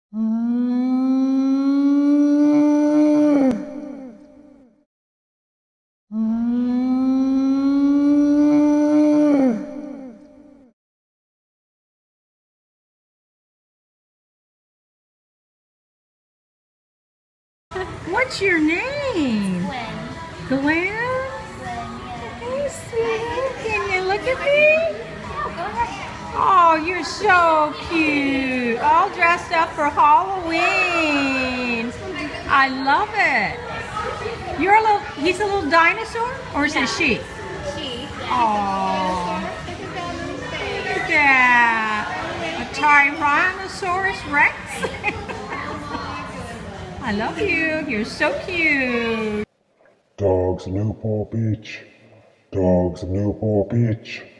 What's your name? Gwen. Gwen? Gwen, yeah. Hey, sweetie. Can you look at me? Go ahead. Oh, you're so cute. All dressed up for Halloween. I love it. You're a little, he's a little dinosaur? Or is it she? She. Oh. Look at that. A Tyrannosaurus Rex? I love you. You're so cute. Dogs of Newport Beach. Dogs of Newport Beach.